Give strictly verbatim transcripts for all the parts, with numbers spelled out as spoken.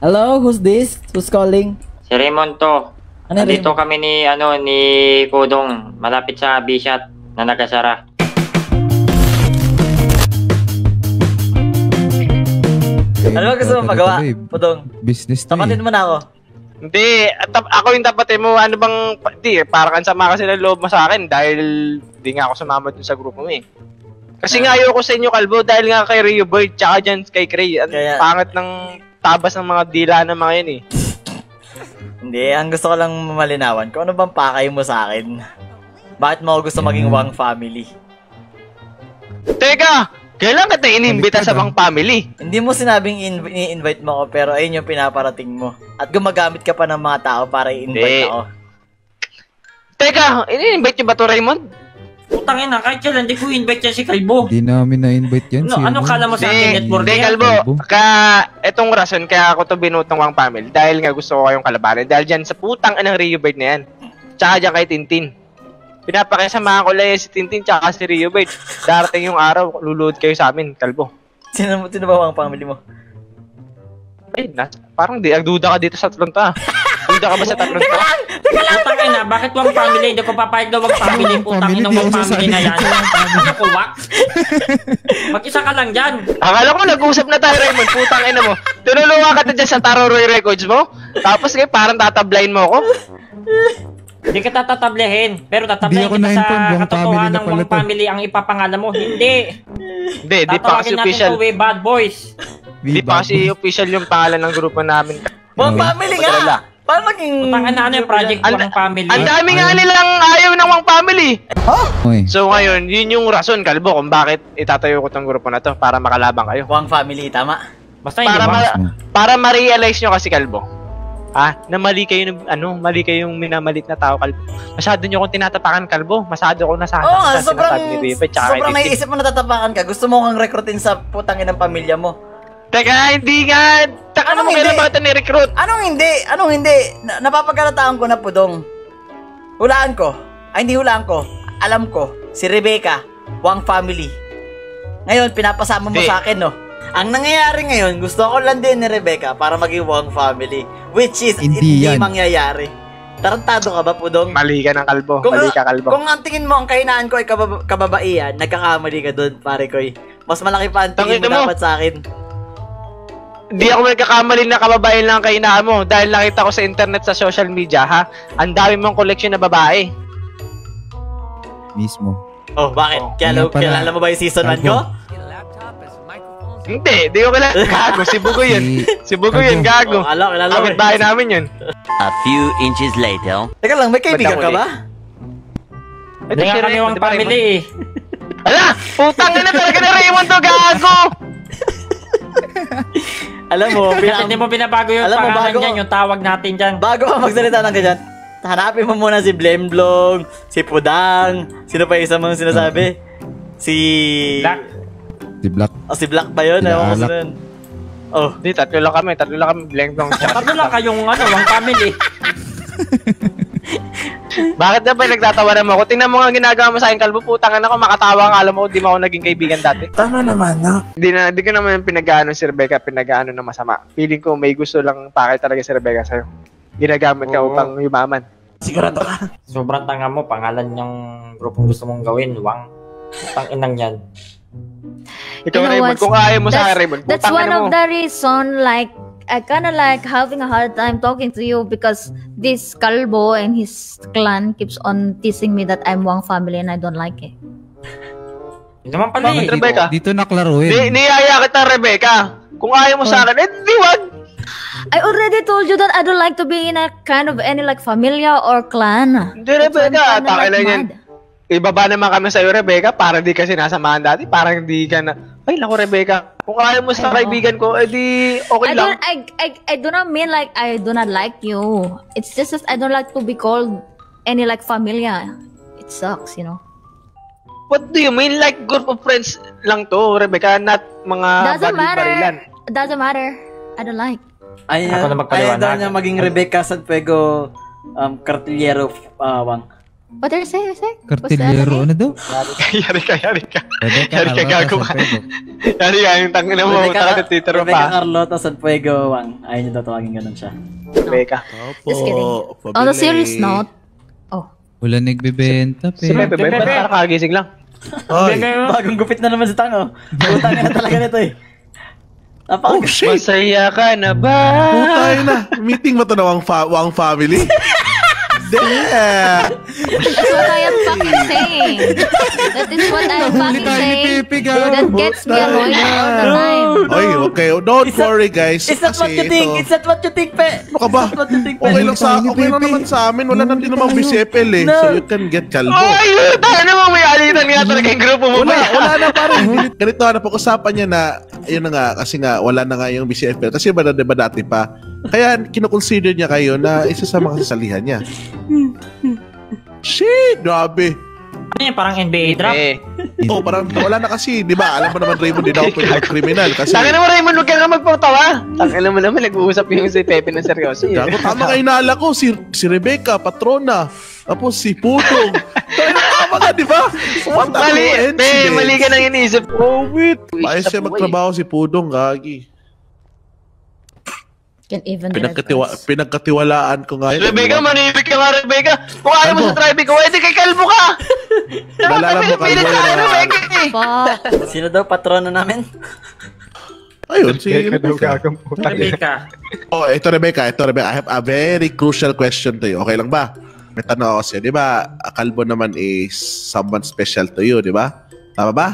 Hello, who's this? Who's calling? Si Raymond to. Ano Nandito Raymond? kami ni, ano, ni Kudong. Malapit sa Bishat na nagasara. Ano ba gusto mo magawa? Pudong. Business to Tapatin eh. mo na ako. Hindi, at ako yung tapatin mo, ano bang, hindi, parang sama kasi ng loob mo sa akin dahil di nga ako sumama dun sa grupo mo eh. Kasi nga ayoko sa inyo, Kalbo, dahil nga kay Rio Boy, tsaka dyan kay Cray, ang Kaya- pangat ng tabas ng mga dila ng mga yun eh. Hindi, ang gusto ko lang malinawan, kung ano bang pakay mo sa akin? Bakit mo ako gusto maging Wang family? Teka, kailan ka tayo inimbita sa Baliktad, bang family? Hindi mo sinabing in- i-invite mo ako, pero ayun yung pinaparating mo. At gumagamit ka pa ng mga tao para i-invite Hindi. ako. Teka, ini-invite niyo ba to, Raymond? Putangin na, kahit kailan, hindi ko invite yan si Kalbo. Hindi namin na-invite yan. No, si ano kala mo sa akin, Hindi, network hindi, yan? Kalbo. Kalbo. Ka, etong rason kaya ako to binutong wang family. Dahil nga gusto ko kayong kalabanin. Dahil dyan sa putang inang Rio Bird na yan. Tsaka dyan kay Tintin. Pinapakisamahan ko lang yan si Tintin tsaka si Rio Bird. Darating yung araw, luluhod kayo sa amin, Kalbo. Sino, sino ba Wang family mo? Ay, na, parang di, agduda ka dito sa tatlong ta. Duda ka ba sa tatlong ta? Putangin na, bakit Wang family? Hindi ko papayag na Wang family. Putangin ng Wang family na yan. Ano ko, Wak? Mag-isa ka lang dyan. Akala ko nag-usap na tayo, Raymond. Putang ina mo. Tinulungan ka na dyan sa Taroy Records mo. Tapos ngayon, parang tatablayin mo ako. Hindi kita tatablehin. Pero tatablehin Hindi ako kita sa na-inform, Wang katotohanan family na ng pala Wang to. family ang ipapangalan mo. Hindi. Hindi, di pa kasi Tatawagin natin official. to we bad boys. Di pa kasi official yung pangalan ng grupo namin. Wang Okay. family Pagkalala. nga! Paano maging... Putangin na ano yung project Ang- Wang family. Ang dami nga nilang ayaw ng Wang family. Okay. So ngayon, yun yung rason, Kalbo, kung bakit itatayo ko tong grupo na to para makalabang kayo. Wang family, tama? Basta hindi Para ba? ma- para ma-realize nyo kasi, Kalbo. Ah, na mali kayo ng ano, mali kayong minamalit na tao, Kalbo. Masyado nyo akong tinatapakan, Kalbo. Masyado ko nasasaktan Oo nga, sa sobrang... sinasabi ni Ripe, tsaka kay Sobrang Tintin. naiisip mo natatapakan ka. Gusto mo kang rekrutin sa putangin ng pamilya mo. Teka, hindi nga. Taka Anong mo kailan hindi? ba ito ni-recruit? Anong hindi? Anong hindi? Na napapagkalataan ko na Pudong. Hulaan ko. Ay, hindi hulaan ko. Alam ko. Si Rebecca. Wang family. Ngayon, pinapasama mo Hindi. sa akin, no? Ang nangyayari ngayon, gusto ko lang din ni Rebecca para maging Wang family. Which is, Hindi hindi yan. mangyayari. Tarantado ka ba, Pudong? Mali ka ng Kalbo. Kung, Mali ka, Kalbo. kung ang tingin mo, ang kahinaan ko ay kababa- kababaihan, nagkakamali ka doon, pare koy. Mas malaki pa ang tingin mo, Tangina mo. dapat sa akin. Di ako nagkakamali na kababayan lang kay inaan mo dahil nakita ko sa internet sa social media, ha? Ang dami mong collection na babae. Mismo. Oh, bakit? Oh, Kilala, nga pala. kilala mo ba yung season one Kalbo. ko? Hindi, di ko kilala. Gago, si Bugo yun. Si- Si Bugo yun, gago. Oh, ala, kilala mo. Kapit bahay namin yun. A few inches later. Teka lang, may kaibigan Ba't ka ako ba? Ito Hindi si nga kami Raymond, Wang di ba, family eh. Raymond? Ala! Putang na talaga na Raymond to, gago! Alam mo, Kasi pinaka- hindi mo binabago yung Alam mo, pangalan bago- dyan, yung tawag natin dyan. bago ka magsalita ng ganyan, hanapin mo muna si Blemblong, si Pudang, sino pa yung isa mong sinasabi? Si... Black. Si Black. Oh, si Black ba yun? Si Ewan ko Alak. sino yun. Oh, Di, tatlo lang kami. Tatlo lang kami. Blank dong. Tatlo lang kayong ano, Wang family. Bakit na ba nagtatawanan mo ako? Tingnan mo nga ginagawa mo sa akin, Kalbo. Putangan ako, makatawa ka. Alam mo, di mo ako naging kaibigan dati. Tama naman, no? Di na, di ko naman pinag-ano si Rebecca, pinag-ano na masama. Feeling ko may gusto lang pakay talaga si Rebecca sa'yo. Ginagamit ka Oo. upang yumaman. Sigurado ka. Sobrang tanga mo, pangalan yung grupong gusto mong gawin, Wang. Putang inang yan. Ikaw, You know Raymond, what? kung ayaw mo sa akin, That's, Raymond, that's putang one ina of mo. the reason like I kind of like having a hard time talking to you because this Kalbo and his clan keeps on teasing me that I'm Wang family and I don't like it. Hindi naman pala Bakit, eh. Rebecca? Dito naklaruin. Ni niyaya kita, Rebecca. Kung ayaw mo sa akin, eh, di wag. I already told you that I don't like to be in a kind of any like familia or clan. Hindi, That's why I'm Rebecca. kinda, Taka lang yan. mad. Ibaba naman kami sa'yo, Rebecca, para di kasi nasamahan dati. Parang di ka na, ay, naku, Rebecca. Kung ayaw mo sa Ay, kaibigan ko, eh di, okay I lang. don't I, I I do not mean like I do not like you. It's just that I don't like to be called any like familia. It sucks, you know. What do you mean? Like, group of friends lang to, Rebecca, not mga Doesn't barilan. matter. Doesn't matter. I don't like. ayaw, Ako na magpaliwanag. ayaw daw niya maging Rebecca Santuego um, Cartillero uh, Wang. What are you saying? What are you saying? Kartilero, ano daw? Yari ka, yari ka. Pwede ka, Yari ka, gago ka. Yari ka, yung tangin mo, taka na Twitter mo Rebecca pa. Carlota San Fuego Wang. Ayaw niyo daw tawagin ganun siya. Rebecca. Just kidding. On a serious note, oh, Wala nagbebenta, Si pe. Pepe, Pepe, parang kakagising lang. Ay. Bagong gupit na naman si Tango. Utang na talaga nito eh. Napaka- Oh, shit. Masaya ka na ba? Putay na. Meeting mo to na Wang, fa Wang family? Damn. that's what I am fucking saying. That is what I am fucking tayo ni saying. Pepe, gago. That gets me annoyed all the time. Oy, okay. Don't It's not- worry, guys. It's not what Kasi you think. ito- It's not what you think, pe. Ano ka ba? It's not what you think, pe. Okay lang sa okay lang naman sa amin. Wala nang din namang B C F L eh. No. So you can get kalbo. Ay, tayo na mo, may alitan nga talaga yung grupo mo Wala, ba? wala na parang. Ganito na pag-usapan niya na, ayun na nga, kasi nga, wala na nga yung B C F L. Kasi ba na diba dati pa? Kaya kinoconsider niya kayo na isa sa mga sasalihan niya. Shit, grabe. Ano yan, parang N B A draft? Eh. Oh, parang wala na kasi, di ba? Alam mo naman, Raymond, di na ako pwede mag-criminal. Kasi, Tangin na mo, Raymond, huwag ka nga magpatawa. Tangin mo naman, nag-uusap yung si Pepe ng seryoso. eh. gago, tama ka inala ko, si, si Rebecca, patrona, tapos si Putong. Tama tama ka, di ba? What a Mali, coincidence. Pe, mali ka nang iniisip. Oh, wait. Ayos Sa siya buhay. magtrabaho si Pudong, gagi. Can even Pinagkatiwa, pinagkatiwalaan ko nga yun. Rebecca, manibig ka nga, Rebecca. Kung ayaw mo Kalbo. sa traffic ko, edi kay Kalbo ka. Naalala mo, Kalbo, Pilit yun tayo, na- Rebecca eh. Fuck. Sino daw patrono namin? Ayun, si Rebecca. Rebecca. Oh, ito Rebecca, ito Rebecca. I have a very crucial question to you. Okay lang ba? May tanong ako sa'yo. Di ba, Kalbo naman is someone special to you, di ba? Tama ba?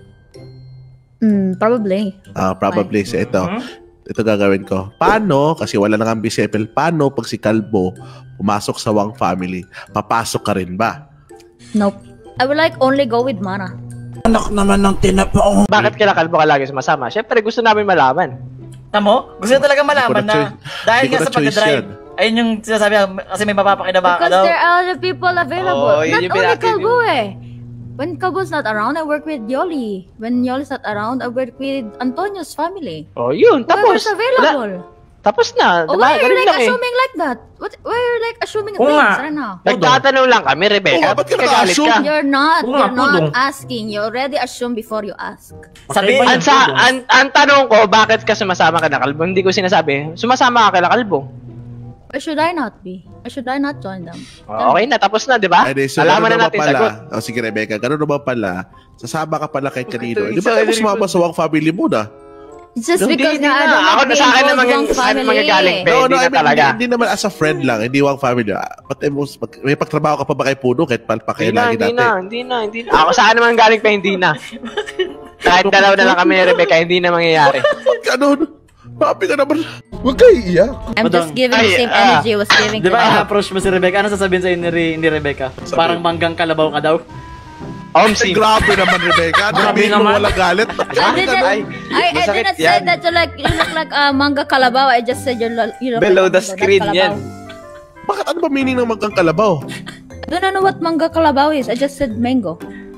Mm, probably. Ah, probably. So, ito. Hmm? Ito gagawin ko. Paano, kasi wala nang B C F L, paano pag si Kalbo pumasok sa Wang family, papasok ka rin ba? Nope. I would like only go with Mana. Anak naman ng tinapong. Bakit kila Kalbo ka lagi sumasama? Siyempre, gusto namin malaman. Tamo? Gusto ko talaga malaman Hindi ko na na choice- dahil hindi ko nga na sa choice pagdadrive. yan. Ayun yung sinasabi niya, kasi may mapapakinabangan ka Because daw. there are other people available. Oh, yun Not yung only pinaka- Kalbo eh. When Kalbo's not around, I work with Yoli. When Yoli's not around, I work with Antonio's family. Oh, yun. Tapos. Whoever's available. Wala. Tapos na. Oh, Diba? why are you Ganun like lang eh. assuming like that? What? Why are you like assuming Oo things nga. right now? Nagtatanong lang kami, Rebecca. Oo, ba't ka Ba't kagalit naka-assume? ka? You're not. Oo nga, You're not pudong. asking. You already assume before you ask. Sabi, Magkaiba Ang, yung sa, pudong. ang, ang tanong ko, bakit ka sumasama ka na Kalbo? Hindi ko sinasabi. Sumasama ka kay Kalbo. Why should I not be? Why should I not join them? Oh, okay na, tapos na, di ba? Ay, di, so, Alaman ganun na naman natin pala. sagot. O, sige, Rebecca, ganun naman pala. Sasama ka pala kay kanino. Ito, Di ba isa- tayo sumama sa Wang family mo na? It's just Hindi, because hindi nga I na. don't Ako want na to sa akin be na involved mga- wrong sa akin family. manggagaling, pe. No, Hindi no, na I mean, talaga. Hindi, hindi naman as a friend lang. Hindi Wang family. Ah, Pati mo, mag, may pagtrabaho ka pa ba kay Puno? Kahit palpa kayo Hindi na, lagi hindi dati. na, hindi na, hindi na. Ako saan naman galing pa, hindi na. Kahit dalaw na lang kami ni Rebecca, hindi na mangyayari. Ba't ganun? Papi ka naman. Huwag kayo iiyak. I'm just Madam. giving the Ay, same ah. energy I was giving di to ba them. approach mo si Rebecca? Ano sasabihin sa'yo ni, Re- ni Rebecca? Sabi- Parang manggang kalabaw ka daw. Ay, Omsim. grabe naman, Rebecca. Grabe Sabihin mo naman. wala galit. I didn't, Ay, I, I masakit didn't say yan. that you like you look like a manga kalabaw. I just said you look, you look Below like the a manga, screen not yan. kalabaw. Bakit ano ba meaning ng magkang kalabaw? I don't know what manga kalabaw is. I just said mango.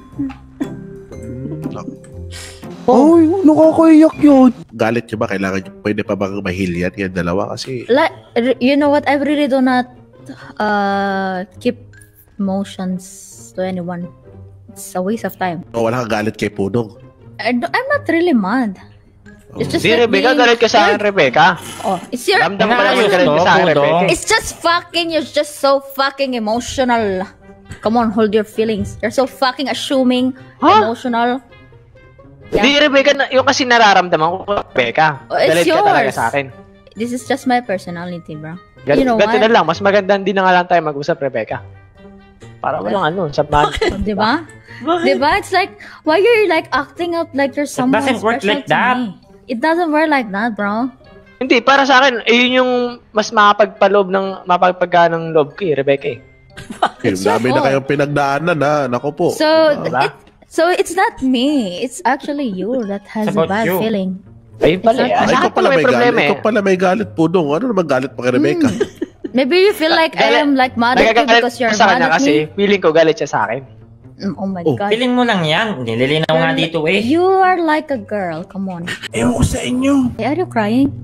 Ay, nakakaiyak yun. Galit nyo ba? Kailangan nyo, pwede pa bang mahil yan? Yan dalawa kasi. Like r- you know what? I really do not uh keep emotions to anyone. It's a waste of time. O, wala kang galit kay Punong. I do, I'm not really mad. It's just Hindi, like Rebecca, being- galit ka sa akin, Rebecca. Oh, it's your. Ramdam ko naman Inaayos galit ka to, sa akin, Pudong. Rebecca. It's just fucking. You're just so fucking emotional. Come on, hold your feelings. You're so fucking assuming, Huh? emotional. Hindi, Rebecca, na- yung kasi nararamdaman ko, Rebecca. Oh, it's Galit ka talaga yours. sa akin. This is just my personality, bro. Gan- You know ganito what? na lang, mas maganda hindi na nga lang tayo mag-usap, Rebecca. Para walang ano, sabahan. Diba? Diba? It's like, why you're like acting up like you're someone doesn't work special like to that. me? It doesn't work like that, bro. Hindi, para sa akin, ayun yung mas makapagpaloob ng, mapagpagka ng loob ko eh, Rebecca eh. Yung It's your dami na fault. kayong pinagdaanan ha. Naku po. So, Diba? it, so it's not me. It's actually you that has It's a about bad you. feeling. Ayun pala eh. Exactly. Ay, Sa ikaw akin pala may may galit. problema eh. Ikaw pala may galit, Punong. Ano naman galit pa kay Rebecca? Maybe you feel like I am like mad at you Nagagalit because you're ko sa mad kanya at kasi me. feeling ko galit siya sa akin. Mm, Oh my Oh. god. Piling mo lang yan. Nililinaw nga dito eh. You are like a girl. Come on. Ewan ko sa inyo. Hey, are you crying?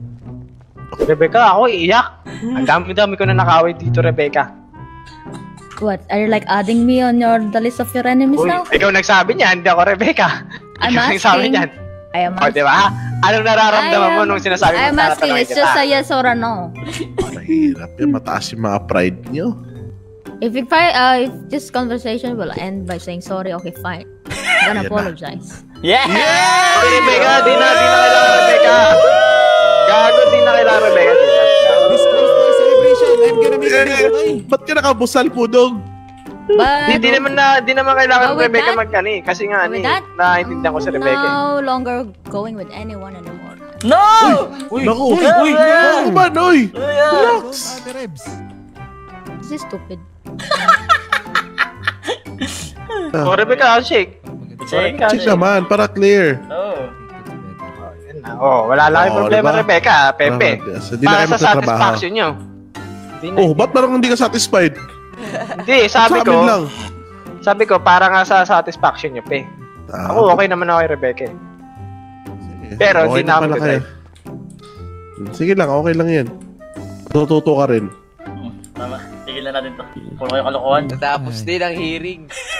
Rebecca, ako iiyak. Ang dami-dami ko na nakaway dito, Rebecca. What? Are you like adding me on your the list of your enemies Uy, now? ikaw nagsabi niyan, hindi ako Rebecca. I'm Ikaw nagsabi asking. niyan. I am O, asking. di ba? Anong nararamdaman mo nung sinasabi mo? I'm asking. tatatanungin It's just kita? a yes or a no. Mahirap yan. Mataas yung mga pride nyo. If if I uh, if this conversation will end by saying sorry, okay, fine. I'm gonna Yan na. apologize. Yeah! Oy, Rebecca, di na, di na kailangan Rebecca. Gago, di na kailangan Rebecca. Di na. This Christmas celebration, I'm gonna make it Eh, okay. ba't ka nakabusal, Pudong? But Di, di naman na, di naman kailangan But with Rebecca that- magkani. Kasi nga, with ni, that, naiintindihan ko si Rebecca. no longer going with anyone anymore. No! Uy, Naku, uy, uy, Naku man, oy! Relax. Ate Rebs. This is stupid. O, Rebecca, shake. Check. Rebecca, Check naman, para clear. No. Yun na. Oh, wala lang yung Oo, problema, diba? Rebecca, Pepe. Para- Hindi na Para kayo sa magtatrabaho. satisfaction nyo. Hindi na. Oh, ba't parang hindi ka satisfied? Hindi, sabi Sa ko, amin lang. sabi ko, para nga sa satisfaction nyo, pe. Ah, Ako, okay naman ako kay Rebecca. eh. Pero hindi na ako pala nag-drive. Hmm, sige lang, okay lang yan. Tututo ka rin. Tama. Tigilan natin to. Puro kayo kalokohan. Natapos din ang hearing.